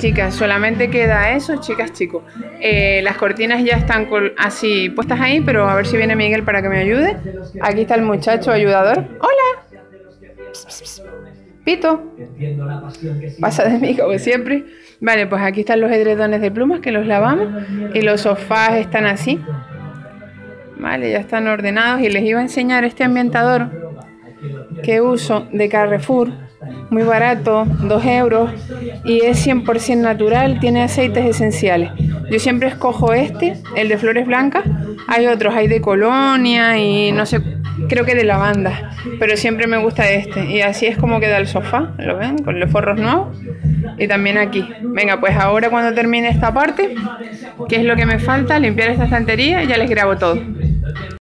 Chicas, solamente queda eso, chicas, chicos. Las cortinas ya están así puestas ahí, pero a ver si viene Miguel para que me ayude. Aquí está el muchacho ayudador. ¡Hola! Pss, pss, pss. Pito. Pasa de mí como siempre. Vale, pues aquí están los edredones de plumas que los lavamos y los sofás están así. Vale, ya están ordenados y les iba a enseñar este ambientador que uso de Carrefour. Muy barato, 2 euros y es 100% natural, tiene aceites esenciales. Yo siempre escojo este, el de flores blancas. Hay otros, hay de colonia y no sé, creo que de lavanda, pero siempre me gusta este. Y así es como queda el sofá, ¿lo ven? Con los forros nuevos. Y también aquí. Venga, pues ahora cuando termine esta parte, que es lo que me falta, limpiar esta estantería, ya les grabo todo.